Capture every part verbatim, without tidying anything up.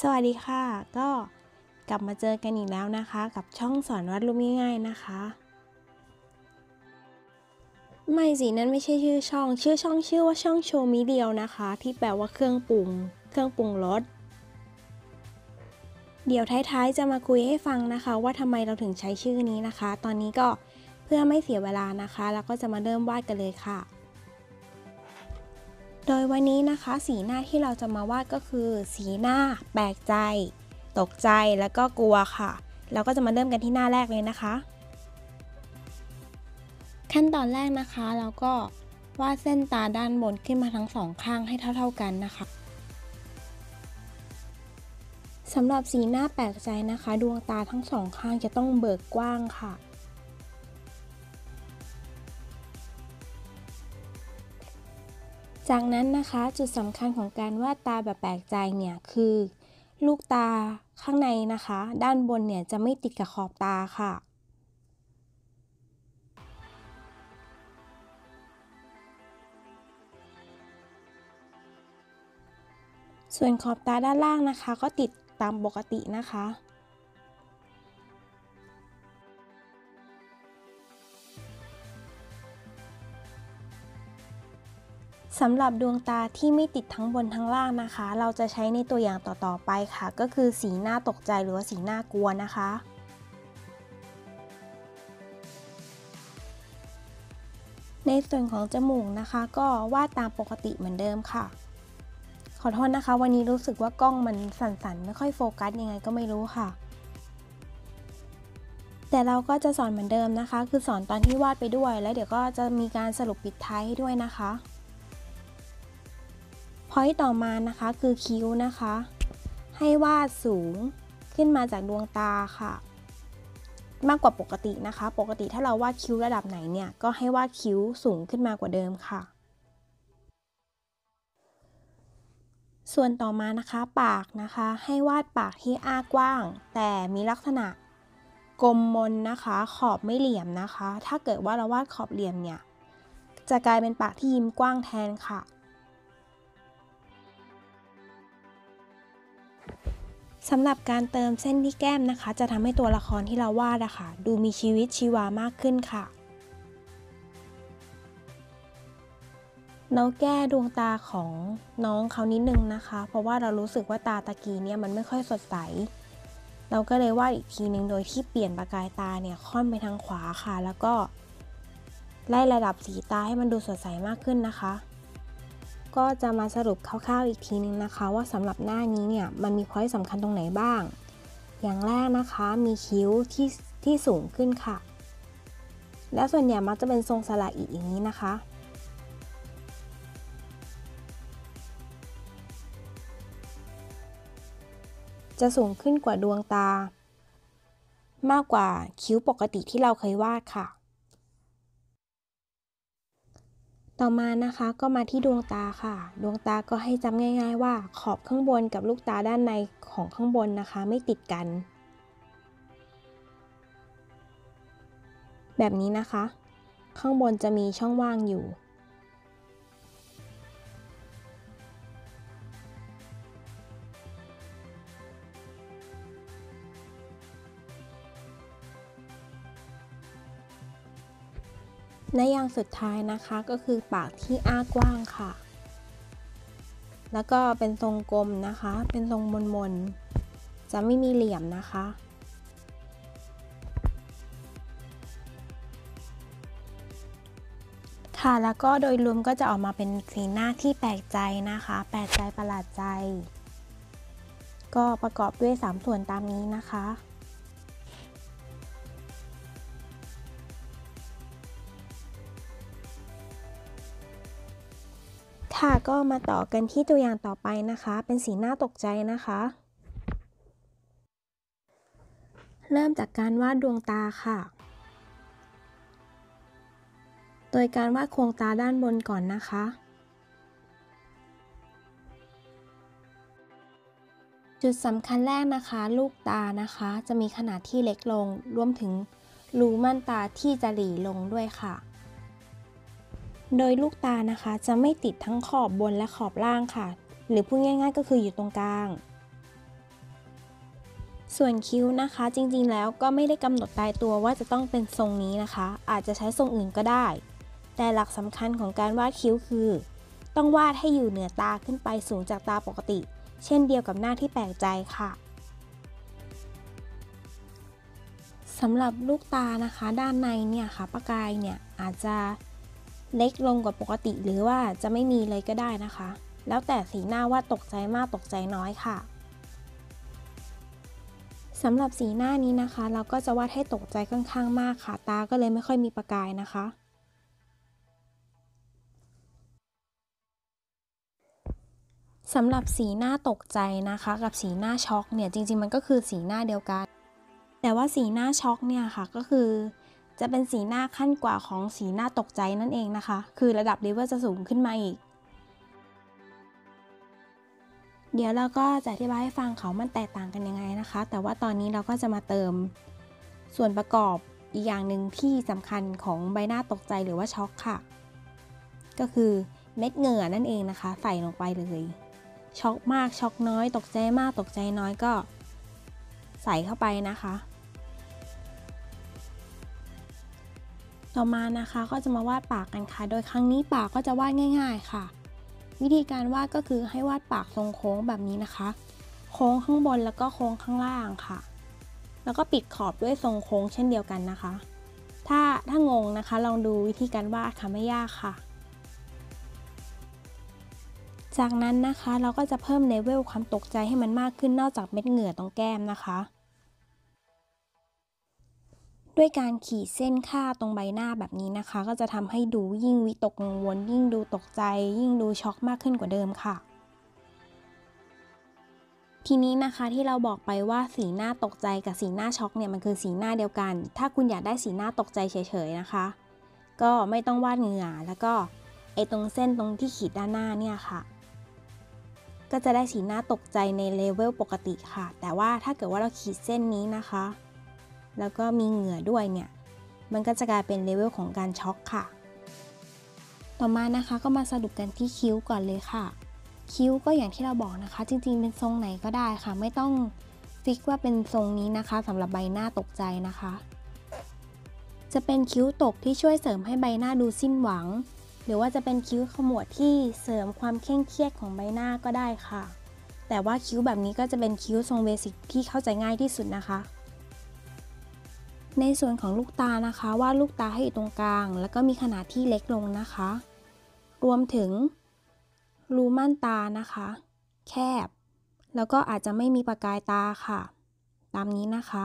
สวัสดีค่ะก็กลับมาเจอกันอีกแล้วนะคะกับช่องสอนวาดรูปง่ายๆนะคะไม่สินั่นไม่ใช่ชื่อช่องชื่อช่องชื่อว่าช่องโชว์มิเดียวนะคะที่แปลว่าเครื่องปรุงเครื่องปรุงรสเดี๋ยวท้ายๆจะมาคุยให้ฟังนะคะว่าทำไมเราถึงใช้ชื่อนี้นะคะตอนนี้ก็เพื่อไม่เสียเวลานะคะแล้วก็จะมาเริ่มวาดกันเลยค่ะโดยวันนี้นะคะสีหน้าที่เราจะมาวาดก็คือสีหน้าแปลกใจตกใจแล้วก็กลัวค่ะเราก็จะมาเริ่มกันที่หน้าแรกเลยนะคะขั้นตอนแรกนะคะเราก็วาดเส้นตาด้านบนขึ้นมาทั้งสองข้างให้เท่าๆกันนะคะสำหรับสีหน้าแปลกใจนะคะดวงตาทั้งสองข้างจะต้องเบิกกว้างค่ะจากนั้นนะคะจุดสำคัญของการวาดตาแบบแปลกใจเนี่ยคือลูกตาข้างในนะคะด้านบนเนี่ยจะไม่ติดกับขอบตาค่ะส่วนขอบตาด้านล่างนะคะก็ติดตามปกตินะคะสำหรับดวงตาที่ไม่ติดทั้งบนทั้งล่างนะคะเราจะใช้ในตัวอย่างต่อๆไปค่ะก็คือสีหน้าตกใจหรือว่าสีหน้ากลัวนะคะในส่วนของจมูกนะคะก็วาดตามปกติเหมือนเดิมค่ะขอโทษนะคะวันนี้รู้สึกว่ากล้องมันสั่นๆไม่ค่อยโฟกัสยังไงก็ไม่รู้ค่ะแต่เราก็จะสอนเหมือนเดิมนะคะคือสอนตอนที่วาดไปด้วยแล้วเดี๋ยวก็จะมีการสรุปปิดท้ายให้ด้วยนะคะพอยต์ต่อมานะคะคือคิ้วนะคะให้วาดสูงขึ้นมาจากดวงตาค่ะมากกว่าปกตินะคะปกติถ้าเราวาดคิ้วระดับไหนเนี่ยก็ให้วาดคิ้วสูงขึ้นมากว่าเดิมค่ะส่วนต่อมานะคะปากนะคะให้วาดปากที่อ้ากว้างแต่มีลักษณะกลมมนนะคะขอบไม่เหลี่ยมนะคะถ้าเกิดว่าเราวาดขอบเหลี่ยมเนี่ยจะกลายเป็นปากที่ยิ้มกว้างแทนค่ะสำหรับการเติมเส้นที่แก้มนะคะจะทำให้ตัวละครที่เราวาดอะค่ะดูมีชีวิตชีวามากขึ้นค่ะเราแก้ดวงตาของน้องเขานิดนึงนะคะเพราะว่าเรารู้สึกว่าตาตะกี้เนี่ยมันไม่ค่อยสดใสเราก็เลยวาดอีกทีนึงโดยที่เปลี่ยนประกายตาเนี่ยค่อนไปทางขวาค่ะแล้วก็ไล่ระดับสีตาให้มันดูสดใสมากขึ้นนะคะก็จะมาสรุปคร่าวๆอีกทีนึงนะคะว่าสำหรับหน้านี้เนี่ยมันมีพอยต์สำคัญตรงไหนบ้างอย่างแรกนะคะมีคิ้วที่ที่สูงขึ้นค่ะและส่วนใหญ่มักจะเป็นทรงสระอิอย่างนี้นะคะจะสูงขึ้นกว่าดวงตามากกว่าคิ้วปกติที่เราเคยวาดค่ะต่อมานะคะก็มาที่ดวงตาค่ะดวงตาก็ให้จำง่ายๆว่าขอบข้างบนกับลูกตาด้านในของข้างบนนะคะไม่ติดกันแบบนี้นะคะข้างบนจะมีช่องว่างอยู่และอย่างสุดท้ายนะคะก็คือปากที่อ้ากว้างค่ะแล้วก็เป็นทรงกลมนะคะเป็นทรงมนๆจะไม่มีเหลี่ยมนะคะค่ะแล้วก็โดยรวมก็จะออกมาเป็นสีหน้าที่แปลกใจนะคะแปลกใจประหลาดใจก็ประกอบด้วยสามส่วนตามนี้นะคะค่ะก็มาต่อกันที่ตัวอย่างต่อไปนะคะเป็นสีหน้าตกใจนะคะเริ่มจากการวาดดวงตาค่ะโดยการวาดโครงตาด้านบนก่อนนะคะจุดสำคัญแรกนะคะลูกตานะคะจะมีขนาดที่เล็กลงรวมถึงรูม่านตาที่จะหลีลงด้วยค่ะโดยลูกตานะคะจะไม่ติดทั้งขอบบนและขอบล่างค่ะหรือพูดง่ายๆก็คืออยู่ตรงกลางส่วนคิ้วนะคะจริงๆแล้วก็ไม่ได้กำหนดตายตัวว่าจะต้องเป็นทรงนี้นะคะอาจจะใช้ทรงอื่นก็ได้แต่หลักสำคัญของการวาดคิ้วคือต้องวาดให้อยู่เหนือตาขึ้นไปสูงจากตาปกติเช่นเดียวกับหน้าที่แปลกใจค่ะสำหรับลูกตานะคะด้านในเนี่ยค่ะประกายเนี่ยอาจจะเล็กลงกว่าปกติหรือว่าจะไม่มีเลยก็ได้นะคะแล้วแต่สีหน้าว่าตกใจมากตกใจน้อยค่ะสำหรับสีหน้านี้นะคะเราก็จะวาดให้ตกใจค่อนข้างมากค่ะตาก็เลยไม่ค่อยมีประกายนะคะสำหรับสีหน้าตกใจนะคะกับสีหน้าช็อกเนี่ยจริงๆมันก็คือสีหน้าเดียวกันแต่ว่าสีหน้าช็อกเนี่ยค่ะก็คือจะเป็นสีหน้าขั้นกว่าของสีหน้าตกใจนั่นเองนะคะคือระดับเลเวลจะสูงขึ้นมาอีกเดี๋ยวเราก็จะอธิบายให้ฟังเขามันแตกต่างกันยังไงนะคะแต่ว่าตอนนี้เราก็จะมาเติมส่วนประกอบอีกอย่างหนึ่งที่สำคัญของใบหน้าตกใจหรือว่าช็อกค่ะก็คือเม็ดเหงื่อนั่นเองนะคะใส่ลงไปเลยช็อกมากช็อกน้อยตกใจมากตกใจน้อยก็ใส่เข้าไปนะคะต่อมานะคะก็จะมาวาดปากกันค่ะโดยครั้งนี้ปากก็จะวาดง่ายๆค่ะวิธีการวาดก็คือให้วาดปากทรงโค้งแบบนี้นะคะโค้งข้างบนแล้วก็โค้งข้างล่างค่ะแล้วก็ปิดขอบด้วยทรงโค้งเช่นเดียวกันนะคะถ้าถ้างงนะคะลองดูวิธีการวาดค่ะไม่ยากค่ะจากนั้นนะคะเราก็จะเพิ่มเลเวลความตกใจให้มันมากขึ้นนอกจากเม็ดเหงื่อตรงแก้มนะคะด้วยการขีดเส้นค่าตรงใบหน้าแบบนี้นะคะก็จะทำให้ดูยิ่งวิตกกังวลยิ่งดูตกใจยิ่งดูช็อกมากขึ้นกว่าเดิมค่ะทีนี้นะคะที่เราบอกไปว่าสีหน้าตกใจกับสีหน้าช็อกเนี่ยมันคือสีหน้าเดียวกันถ้าคุณอยากได้สีหน้าตกใจเฉยๆนะคะก็ไม่ต้องวาดเหงื่อแล้วก็ไอ้ตรงเส้นตรงที่ขีดด้านหน้าเนี่ยค่ะก็จะได้สีหน้าตกใจในเลเวลปกติค่ะแต่ว่าถ้าเกิดว่าเราขีดเส้นนี้นะคะแล้วก็มีเหงื่อด้วยเนี่ยมันก็จะกลายเป็นเลเวลของการช็อกค่ะต่อมานะคะก็มาสรุปกันที่คิ้วก่อนเลยค่ะคิ้วก็อย่างที่เราบอกนะคะจริงๆเป็นทรงไหนก็ได้ค่ะไม่ต้องฟิกว่าเป็นทรงนี้นะคะสำหรับใบหน้าตกใจนะคะจะเป็นคิ้วตกที่ช่วยเสริมให้ใบหน้าดูสิ้นหวังหรือว่าจะเป็นคิ้วขมวดที่เสริมความเคร่งเครียดของใบหน้าก็ได้ค่ะแต่ว่าคิ้วแบบนี้ก็จะเป็นคิ้วทรงเบสิกที่เข้าใจง่ายที่สุดนะคะในส่วนของลูกตานะคะวาดลูกตาให้อยู่ตรงกลางแล้วก็มีขนาดที่เล็กลงนะคะรวมถึงรูม่านตานะคะแคบแล้วก็อาจจะไม่มีประกายตาค่ะตามนี้นะคะ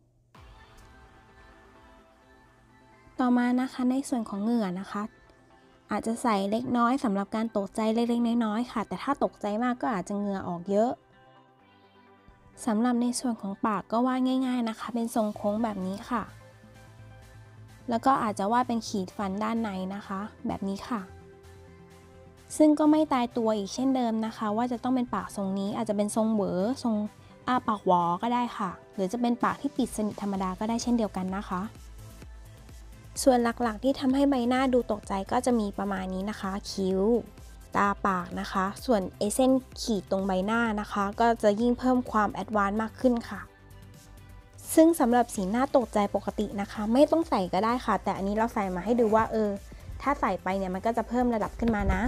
ต่อมานะคะในส่วนของเหงื่อนะคะอาจจะใส่เล็กน้อยสำหรับการตกใจเล็กๆน้อยๆค่ะแต่ถ้าตกใจมากก็อาจจะเหงื่อออกเยอะสำหรับในส่วนของปากก็วาดง่ายๆนะคะเป็นทรงโค้งแบบนี้ค่ะแล้วก็อาจจะวาดเป็นขีดฟันด้านในนะคะแบบนี้ค่ะซึ่งก็ไม่ตายตัวอีกเช่นเดิมนะคะว่าจะต้องเป็นปากทรงนี้อาจจะเป็นทรงเหวอทรงอ้าปากหวอก็ได้ค่ะหรือจะเป็นปากที่ปิดสนิทธรรมดาก็ได้เช่นเดียวกันนะคะส่วนหลักๆที่ทำให้ใบหน้าดูตกใจก็จะมีประมาณนี้นะคะคิ้วตาปากนะคะส่วนเอเส้นขีดตรงใบหน้านะคะก็จะยิ่งเพิ่มความแอดวานซ์มากขึ้นค่ะซึ่งสำหรับสีหน้าตกใจปกตินะคะไม่ต้องใส่ก็ได้ค่ะแต่อันนี้เราใส่มาให้ดูว่าเออถ้าใส่ไปเนี่ยมันก็จะเพิ่มระดับขึ้นมานะ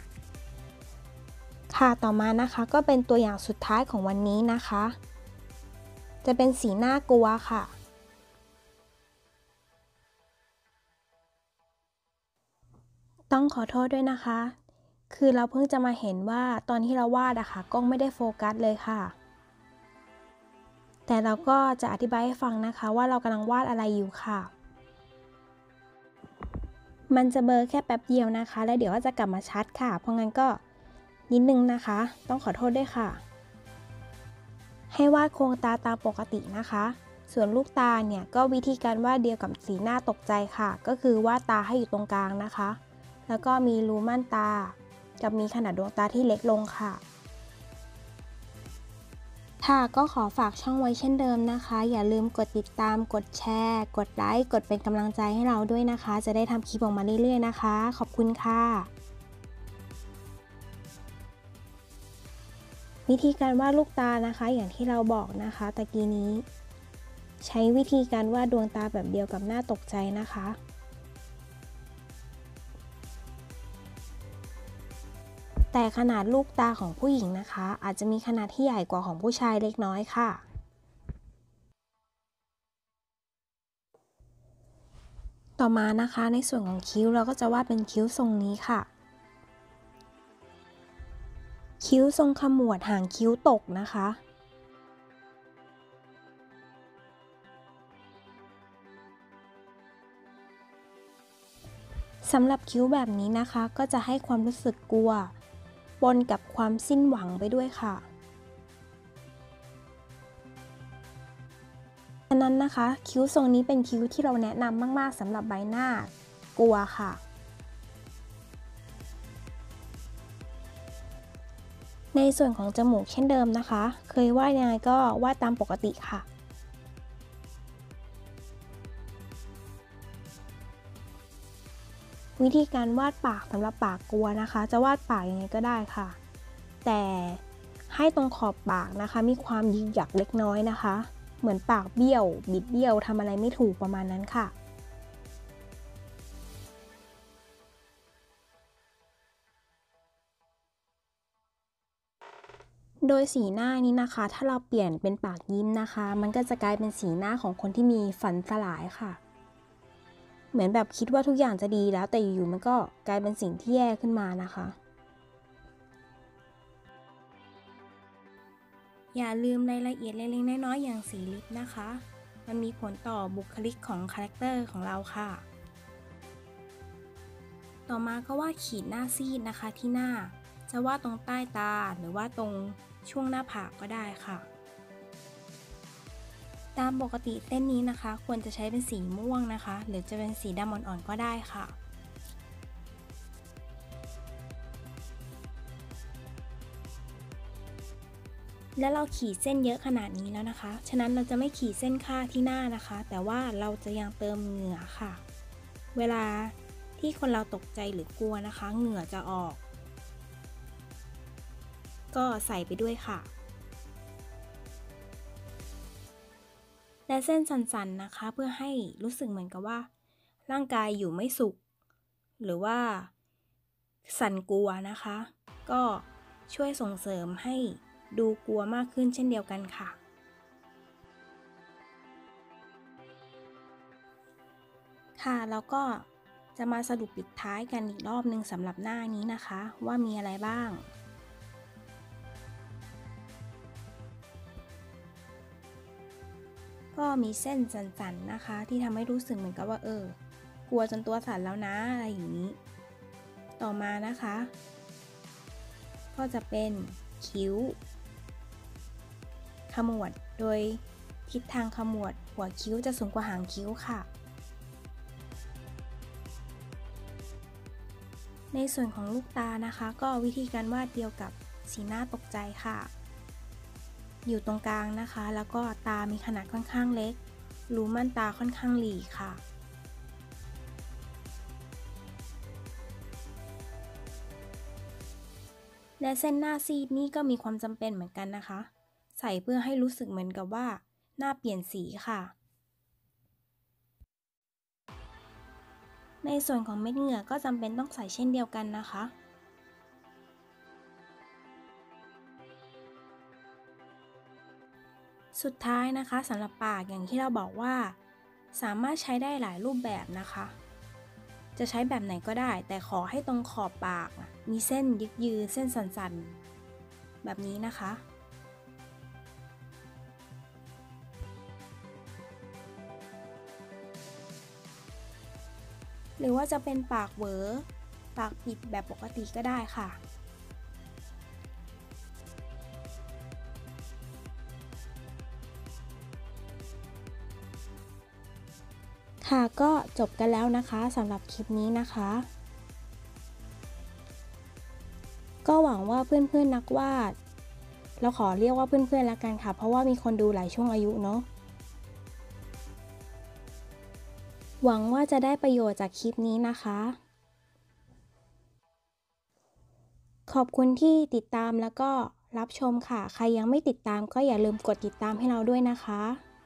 ค่ะต่อมานะคะก็เป็นตัวอย่างสุดท้ายของวันนี้นะคะจะเป็นสีหน้ากลัวค่ะต้องขอโทษด้วยนะคะคือเราเพิ่งจะมาเห็นว่าตอนที่เราวาดอะค่ะกล้องไม่ได้โฟกัสเลยค่ะแต่เราก็จะอธิบายให้ฟังนะคะว่าเรากำลังวาดอะไรอยู่ค่ะมันจะเบลอแค่แป๊บเดียวนะคะแล้วเดี๋ยวก็จะกลับมาชัดค่ะเพราะงั้นก็นิดนึงนะคะต้องขอโทษด้วยค่ะให้วาดโครงตาตามปกตินะคะส่วนลูกตาเนี่ยก็วิธีการวาดเดียวกับสีหน้าตกใจค่ะก็คือวาดตาให้อยู่ตรงกลางนะคะแล้วก็มีรูม่านตากับมีขนาดดวงตาที่เล็กลงค่ะค่ะก็ขอฝากช่องไว้เช่นเดิมนะคะอย่าลืมกดติดตามกดแชร์กดไลค์กดเป็นกำลังใจให้เราด้วยนะคะจะได้ทำคลิปออกมาเรื่อยๆนะคะขอบคุณค่ะวิธีการวาดลูกตานะคะอย่างที่เราบอกนะคะตะกี้นี้ใช้วิธีการวาดดวงตาแบบเดียวกับหน้าตกใจนะคะแต่ขนาดลูกตาของผู้หญิงนะคะอาจจะมีขนาดที่ใหญ่กว่าของผู้ชายเล็กน้อยค่ะต่อมานะคะในส่วนของคิ้วเราก็จะวาดเป็นคิ้วทรงนี้ค่ะคิ้วทรงขมวดหางคิ้วตกนะคะสำหรับคิ้วแบบนี้นะคะก็จะให้ความรู้สึกกลัวปนกับความสิ้นหวังไปด้วยค่ะฉะนั้นนะคะคิ้วทรงนี้เป็นคิ้วที่เราแนะนำมากๆสำหรับใบหน้ากลัวค่ะในส่วนของจมูกเช่นเดิมนะคะเคยวาดยังไงก็วาดตามปกติค่ะวิธีการวาดปากสำหรับปากกลัวนะคะจะวาดปากยังไงก็ได้ค่ะแต่ให้ตรงขอบปากนะคะมีความหยิกหยักเล็กน้อยนะคะเหมือนปากเบี้ยวบิดเบี้ยวทำอะไรไม่ถูกประมาณนั้นค่ะโดยสีหน้านี้นะคะถ้าเราเปลี่ยนเป็นปากยิ้มนะคะมันก็จะกลายเป็นสีหน้าของคนที่มีฝันสลายค่ะเหมือนแบบคิดว่าทุกอย่างจะดีแล้วแต่อยู่ๆมันก็กลายเป็นสิ่งที่แย่ขึ้นมานะคะอย่าลืมรายละเอียดเล็กๆน้อยๆอย่างสีลิปนะคะมันมีผลต่อบุคลิกของคาแรคเตอร์ของเราค่ะต่อมาก็วาดขีดหน้าซีดนะคะที่หน้าจะวาดตรงใต้ตาหรือว่าตรงช่วงหน้าผากก็ได้ค่ะตามปกติเส้นนี้นะคะควรจะใช้เป็นสีม่วงนะคะหรือจะเป็นสีดำอ่อนๆก็ได้ค่ะและเราขีดเส้นเยอะขนาดนี้แล้วนะคะฉะนั้นเราจะไม่ขีดเส้นค่าที่หน้านะคะแต่ว่าเราจะยังเติมเหงื่อค่ะเวลาที่คนเราตกใจหรือกลัวนะคะเหงื่อจะออกก็ใส่ไปด้วยค่ะและเส้นสันๆนะคะเพื่อให้รู้สึกเหมือนกับว่าร่างกายอยู่ไม่สุขหรือว่าสั่นกลัวนะคะก็ช่วยส่งเสริมให้ดูกลัวมากขึ้นเช่นเดียวกันค่ะค่ะแล้วก็จะมาสรุปปิดท้ายกันอีกรอบหนึ่งสำหรับหน้านี้นะคะว่ามีอะไรบ้างก็มีเส้นสันๆนะคะที่ทำให้รู้สึกเหมือนกับว่าเออกลัวจนตัวสั่นแล้วนะอะไรอย่างนี้ต่อมานะคะก็จะเป็นคิ้วขมวดโดยทิศทางขมวดหัวคิ้วจะสูงกว่าหางคิ้วค่ะในส่วนของลูกตานะคะก็วิธีการวาดเดียวกับสีหน้าตกใจค่ะอยู่ตรงกลางนะคะแล้วก็ตามีขนาดค่อนข้างเล็กรูม่านตาค่อนข้างหลีค่ะและเส้นหน้าซีดนี่ก็มีความจำเป็นเหมือนกันนะคะใส่เพื่อให้รู้สึกเหมือนกับว่าหน้าเปลี่ยนสีค่ะในส่วนของเม็ดเหงื่อก็จำเป็นต้องใส่เช่นเดียวกันนะคะสุดท้ายนะคะสำหรับปากอย่างที่เราบอกว่าสามารถใช้ได้หลายรูปแบบนะคะจะใช้แบบไหนก็ได้แต่ขอให้ตรงขอบปากมีเส้นยึกยือเส้นสันๆแบบนี้นะคะหรือว่าจะเป็นปากเหวอปากปิดแบบปกติก็ได้ค่ะค่ะก็จบกันแล้วนะคะสำหรับคลิปนี้นะคะก็หวังว่าเพื่อนๆนักวาดเราขอเรียกว่าเพื่อนๆแล้วกันค่ะเพราะว่ามีคนดูหลายช่วงอายุเนาะหวังว่าจะได้ประโยชน์จากคลิปนี้นะคะขอบคุณที่ติดตามแล้วก็รับชมค่ะใครยังไม่ติดตามก็อย่าลืมกดติดตามให้เราด้วยนะคะ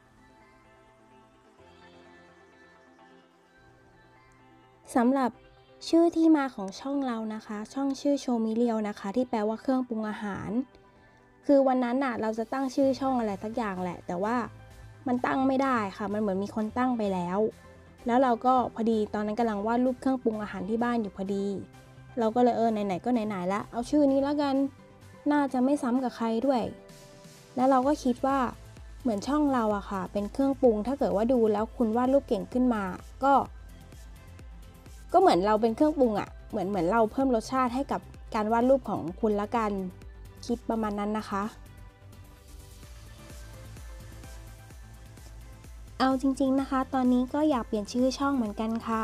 สำหรับชื่อที่มาของช่องเรานะคะช่องชื่อโชมิเรียวนะคะที่แปลว่าเครื่องปรุงอาหารคือวันนั้นน่ะเราจะตั้งชื่อช่องอะไรสักอย่างแหละแต่ว่ามันตั้งไม่ได้ค่ะมันเหมือนมีคนตั้งไปแล้วแล้วเราก็พอดีตอนนั้นกำลังวาดรูปเครื่องปรุงอาหารที่บ้านอยู่พอดีเราก็เลยเออไหนๆก็ไหนๆละเอาชื่อนี้แล้วกันน่าจะไม่ซ้ำกับใครด้วยแล้วเราก็คิดว่าเหมือนช่องเราอะค่ะเป็นเครื่องปรุงถ้าเกิดว่าดูแล้วคุณวาดรูปเก่งขึ้นมาก็ก็เหมือนเราเป็นเครื่องปรุงอะเหมือนเหมือนเราเพิ่มรสชาติให้กับการวาดรูปของคุณละกันคิดประมาณนั้นนะคะเอาจริงๆนะคะตอนนี้ก็อยากเปลี่ยนชื่อช่องเหมือนกันค่ะ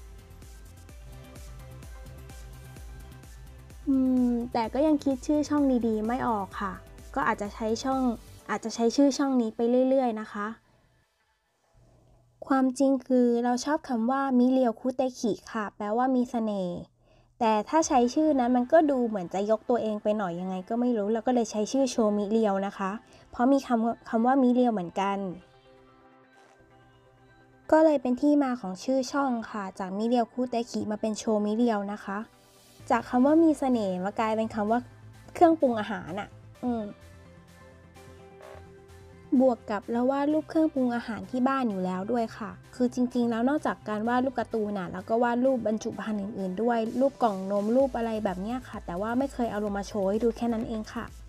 อืมแต่ก็ยังคิดชื่อช่องดีๆไม่ออกค่ะก็อาจจะใช้ช่องอาจจะใช้ชื่อช่องนี้ไปเรื่อยๆนะคะความจริงคือเราชอบคำว่ามิเรียวคุเตคิค่ะแปลว่ามีเสน่ห์แต่ถ้าใช้ชื่อนั้นมันก็ดูเหมือนจะยกตัวเองไปหน่อยยังไงก็ไม่รู้เราก็เลยใช้ชื่อโชมิเรียวนะคะเพราะมีคำคำว่ามิเรียวเหมือนกันก็เลยเป็นที่มาของชื่อช่องค่ะจากมิเรียวคุเตคิมาเป็นโชมิเรียวนะคะจากคำว่ามีเสน่ห์มากลายเป็นคำว่าเครื่องปรุงอาหารอ่ะอืมบวกกับแล้ววาดรูปเครื่องปรุงอาหารที่บ้านอยู่แล้วด้วยค่ะคือจริงๆแล้วนอกจากการวาดรูปการ์ตูนน่ะแล้วก็วาดรูปบรรจุภัณฑ์อื่นๆด้วยรูปกล่องนมรูปอะไรแบบเนี้ยค่ะแต่ว่าไม่เคยเอาลงมาโชว์ให้ดูแค่นั้นเองค่ะ